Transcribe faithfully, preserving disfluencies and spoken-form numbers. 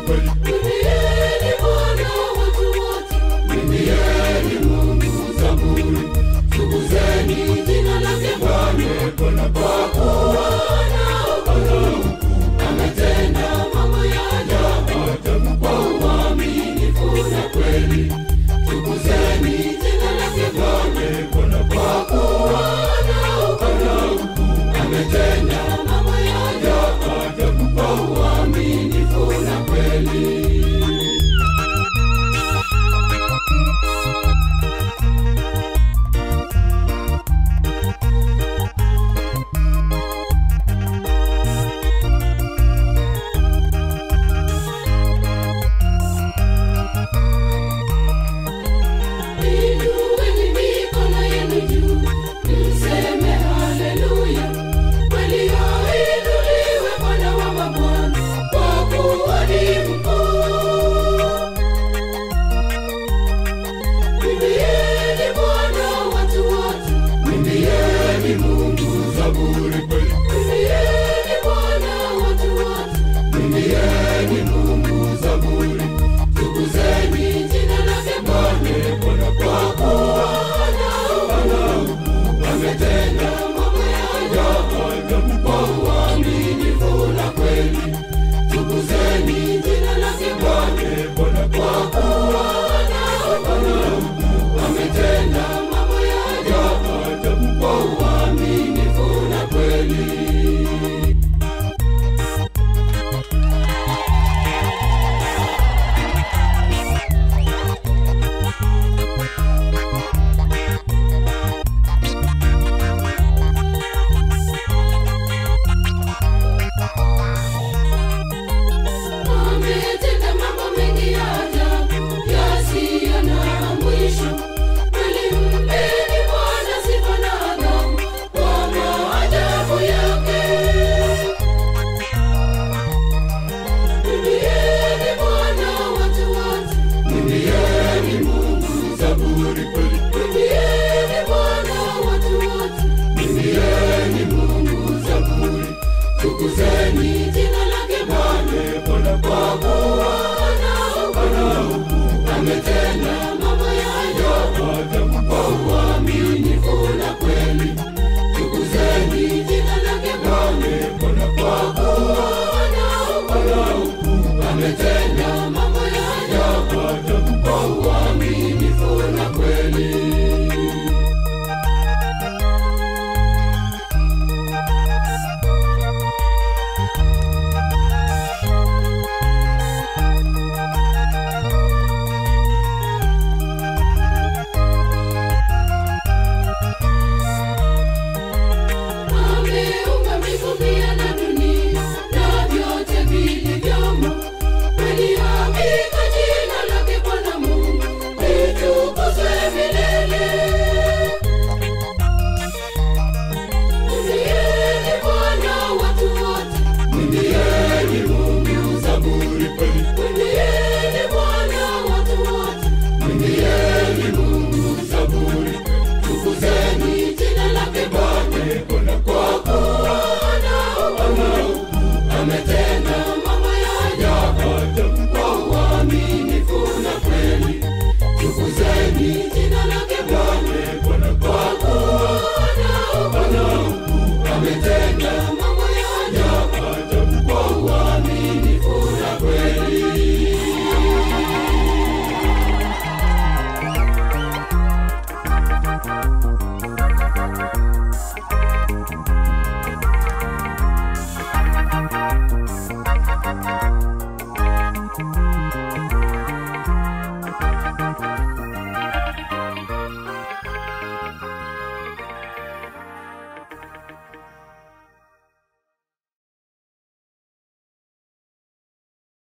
kweli. Mwimbieni Bwana watu wote, Mwimbieni Mungu zaburi. tukuzeni jina lake Bwana, Bwana kwa kuwa anaokoa, ametenda mambo ya ajabu kwa uaminifu na kweli. Tukuzeni jina lake Bwana, Bwana kwa kuwa anaokoa, ametenda mambo ya ajabu kwa uaminifu na kweli. Inueni mikono yenu juu, mseme haleluya. Kweli ainuliwe Bwana wa mabwana, kwa kuwa ni mkuu. Mwimbieni Bwana watu wote, Mwimbieni Mungu zaburi kweli. mwimbieni Bwana watu wote, Mwimbieni Mungu zaburi. tukuzeni jina lake Bwana, Bwana kwa kuwa anaokoa, ametenda mambo ya ajabu kwa uaminifu na kweli. Tukuzeni jina lake Bwana, Bwana kwa kuwa anaokoa, ametenda mambo ya ajabu kwa uaminifu na kweli. Ametenda mambo mengi ya ajabu yasiyo na mwisho. Kweli mpeni Bwana sifa na adhabu kwa maajabu yake. Mwimbieni Bwana watu wote, Mwimbieni Mungu zaburi kweli. mwimbieni Bwana watu wote, Mwimbieni Mungu zaburi. tukuzeni jina lake Bwana, Bwana kwa kuwa anaokoa, ametenda mambo ya ajabu kwa uaminifu na kweli. Tukuzeni jina lake Bwana, Bwana kwa kuwa anaokoa, ametenda mambo ya ajabu kwa uaminifu na kweli. Ameumba mbingu pia na dunia na vyote vilivyomo. Kweli hakika jina lake Bwana Mungu litukuzwe milele. Mwimbieni Bwana watu wote, Mwimbieni Mungu zaburi kweli. mwimbieni